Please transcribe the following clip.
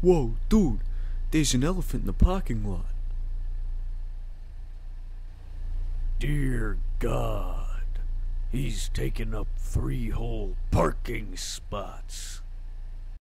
Whoa, dude, there's an elephant in the parking lot. Dear God, he's taken up 3 whole parking spots.